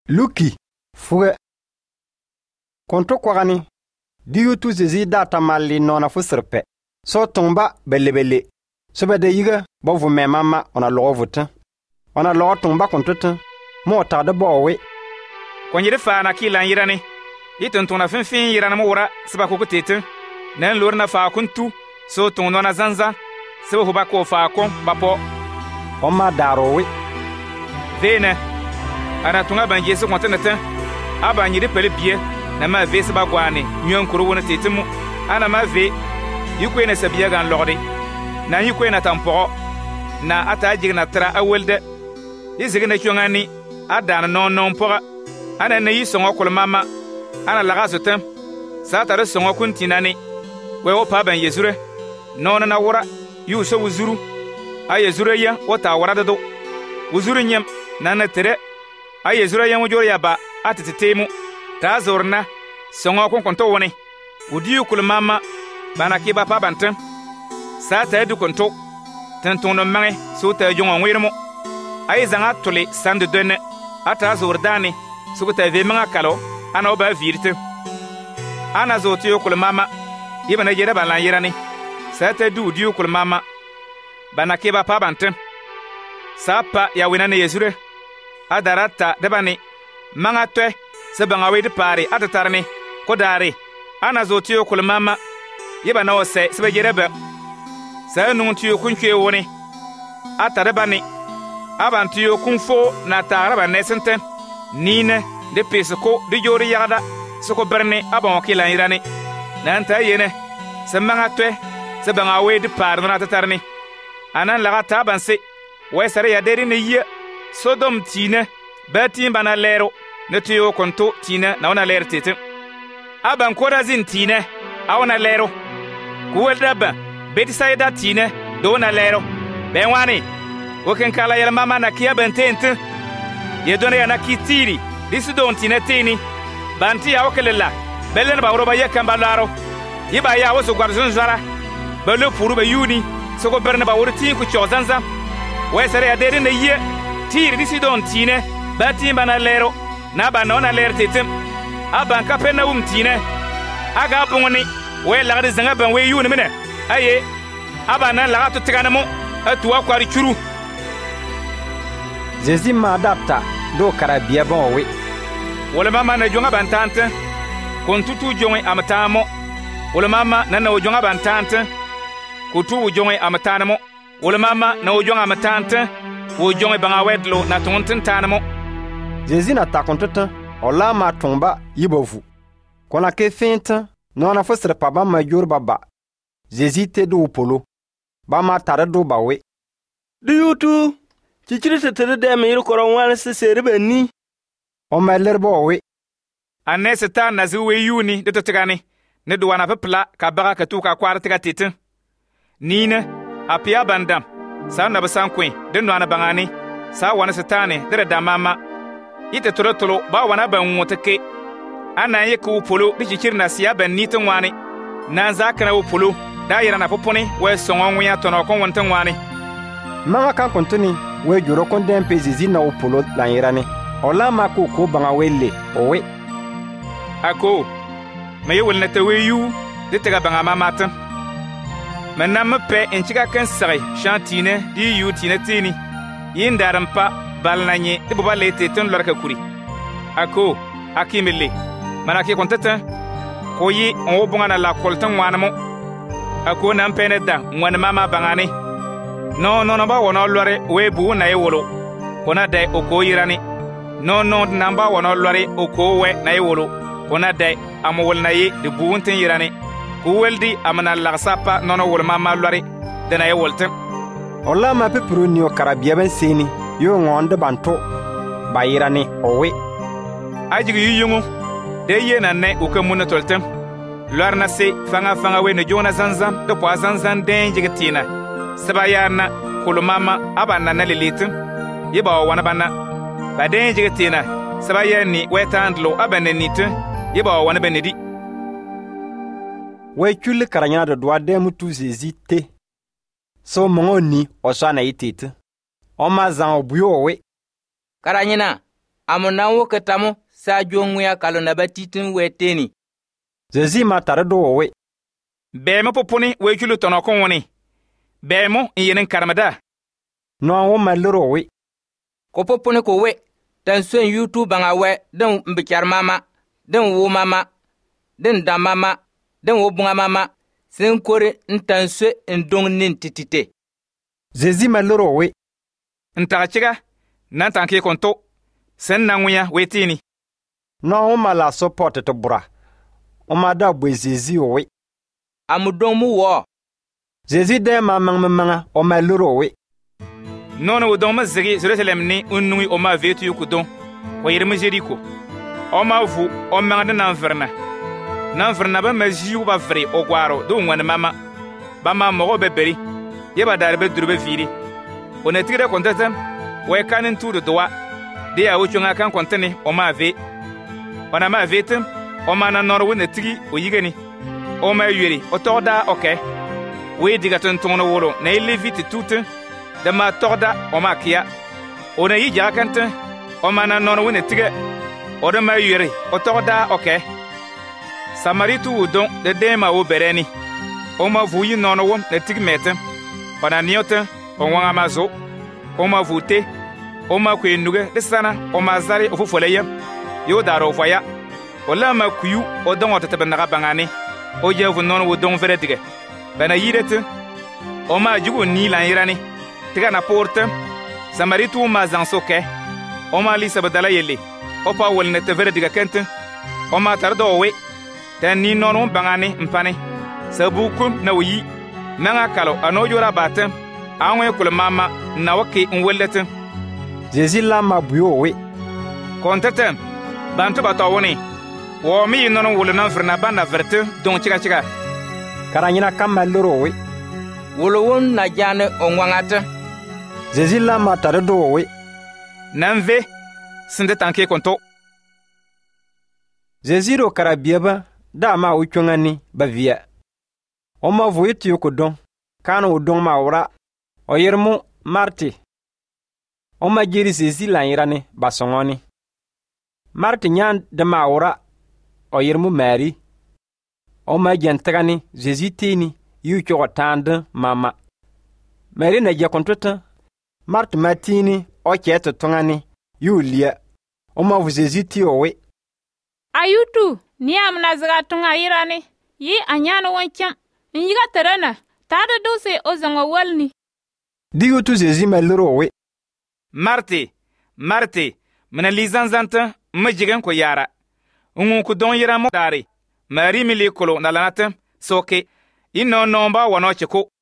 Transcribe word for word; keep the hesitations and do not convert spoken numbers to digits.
Luki, fuge. Konto kwagani. Diyu tu zizi data mali nona fusirpe. So tomba belle belle. Sobe de yiga ba vu me mama ona logo vutin. Ona logo tomba kontotin. Mo ta de bowe. Konjire fa na kila yirani. Yiton tona fin fin yirana mo wora seba ko kutete. Nan lorna fa kuntu so ton nona zanza. Seba ho ba ko fa kon bapo. Oma darowe. Vene. Ana tunga banje so kontenete. Aba nyire pele bie na ma ve seba gwane. Nyon kuro wona tetemu. Ana ma ve yukwe na sabiya gan logde. Na yukwe na tampo. Na ata jigna tra awelde. Yizigna kyongani adana non non pora. Ana na yi songo kul mama. Ana laga sotem. Sa tare songo kuntinani. We wo pa ban yezure. Non na wora yu so wuzuru. A yezure ya wota wora do. Wuzuru nyem na na tere. A yezure ya wujor ya ba atitetemu. Ta zorna songo kon konto woni. Udiyu kul mama bana kiba pa bantem. Sa ta du konto. Tantono mange so ta jongo wirmo. Ay zanga tole sande denne ata zordani sukuta ve manga kalo ana oba virte ana zoti yokul mama yibana jere balan yirani sata du di yokul mama bana keba pa banten sapa ya winane yesure adarata debani manga twe se banga we de pare atatarni ko dare ana zoti yokul mama yibana ose se jere ba sa nun ti yokun kwe woni atare bani Abantu yo kunfo na taraba nesente nine de pesoko de jori yada soko berne abon kila irani nanta yene semanga twe sebanga we de par na tatarni anan laga tabanse we sare ya deri ne ye sodom tine bati bana lero ne tiyo konto tine na ona ler tete aban korazin tine awona lero kuwedaba betisaida tine do na lero benwani Woken kala yel mama na kia bentente. Ye dona ya na kitiri. Disi don tinetini. Banti ya wokelela. Belen ba roba ye kambalaro. Yiba ya woso gwarzun zara. Belu furu be yuni. Soko berne ba wori tin ku chozanza. Wesere ya deri ne ye. Tiri disi don tine. Bati bana lero. Na ba nona ler tetem. Aban kapena um tine. Aga bongoni. We lagade zanga ban we yuni mine. Aye. Aba na laga to tiganamo. Atuwa kwari churu. Zezi ma adapta do karabia bon we. Wole mama na jonga bantante. Kontutu jonge amatamo. Wole mama na na jonga bantante. Kutu jonge amatanamo. Wole mama na jonga amatante. Wo jonge banga wedlo na tonten tanamo. Zezi na ta kontutan. Ola ma tomba yibovu. Kona ke fenta no na fosre pa ba ma jor baba. Zezi te do polo. Ba ma tare do ba we. Du yutu Chichiri se tere de me koron wan se sere beni. O meler bo we. Anne se ta na zu we yuni de totigani. Ne do wana pepla ka baga ka tu ka kwar tiga titin. Nina apia bandam. Sa na basan kwen de no ana bangani. Sa wana se tane de da mama. Ite toro toro ba wana ban wotake. Ana ye ku polo de chichiri na sia ban nitin wani. Na za kana wo polo da yira na poponi we songon ya tono kon wontan wani. Manga kan kontini we juro konden pe zizi na upolo lanirani. Ola ma ko ko banga wele owe. Ako me ye welna te we yu de tega banga mamata. Menna me pe enchika kan sare chantine di yu tine tini. Yindaram pa balnanye de boba lete ton lorka kuri. Ako akimele manaki kontata ko yi on bonga na la koltan wanamo. Ako nan peneda ngwan mama bangani. No no no ba wono lore we bu na yewolo kona dai oko yirani no no namba wono lore oko we na yewolo kona dai amwol na yi de bu untin yirani ku weldi amana lagsapa no no wol mama lore de na yewolten Ola ma pe pro ni o karabia ben seni yo ngonde banto ba yirani owe ajigi yiyungu de ye na ne ukamuna toltem lor na se fanga fanga we no jona zanzam de po zanzan den jigitina Sabayana kulumama abana na lilitin yiba wana bana baden jigetina sabayani wetandlo abana nitin yiba wana benedi we kule karanya de doa de mutu zezite so mongoni osana itete o mazan obuyo we karanyina amuna wo katamu sa jongya kalo na batitin weteni. Zezi ma tare do we. Bemo popuni we julu tono ko woni. Bemo yenen karmada. No wo malro we. Ko popuni ko we. Dan swen YouTube banga we den mbikar mama, den wo mama, den da mama, den wo bunga mama. Sen kore ntan swe ndong nin titite. Zezi malro we. Nta chiga nan tanke konto. Sen nanguya wetini. No wo mala support to bura. O ma da bwe Zezi we. Amudong mu wo. Zezi de ma mang manga o malro we. Nono wudon ma zigi Jerusalem ni unnui o ma vetu yukudon. Wa yirma Jericho. O ma vu o mangde nan verna. Nan verna ba ma jiu ba vre o gwaro do ngwana mama. Ba ma mo be beri. Ye ba darbe durbe viri. O ne tigre kontata. We kanin tudu doa. De ya wuchunga kan kontene o ma ve. Ona ma vetem o ma na noro ne tigi o yigani. O ma yuri o torda okay. We diga ton tono wolo na ilevite toute. De ma torda o ma kia. O na yi jakante o ma na noro ne tigi. O de ma yuri o torda okay. Samaritu udon de dema o bereni. O ma vuyi nono wom ne tigi mete. Ona niote o wanga mazo. O ma vute. O ma kwe nuge de sana o ma zari o fufoleye. Yo daro voya. O la ma kuyu o don o tete naga bangane. O je vu non wo don vere dige. Bana yirete. O ma jugo ni lan yirani. Tiga na porte. Samaritu ma zansoke. O ma li sabadala yele. O pa wol ne te vere dige kente. O ma tardo we. Ten ni non bangane mpane. Sabu kum na wi. Nanga kalo ano jora batem. Anwe kul mama na wake nwelete. Zezi la ma buyo we. Kontetem. Bantu batawoni. Wo mi nono wolo nan frna bana verte don chiga chiga. Karanyina kamalro we. Wolo won na jane onwangata. Zezi la ma tare do we. Nanve sinde tanke konto. Zezi ro karabieba da ma uchungani bavia. O ma vuitu yuko don. Kano udon ma ora. O yermu Marti. O ma jiri Zezi la irane basongoni. Marti nyan de ma ora. O yermu Mary. O ma jentagani Zezi tini yu choko tande mama. Mary na jakontota. Marti matini o cheto tongani yu lia. O ma vu Zezi ti owe. Ayutu ni amna zga tunga irane. Yi anyano wancham. Nyiga terana. Tada dose o zango walni. Digo tu Zezi maluro owe. Marti. Marti. Mena lizanzanta majigan ko yara. Ungu ku don yira mo dari. Mari mi likolo na lanata soke. Ino nomba wano cheko.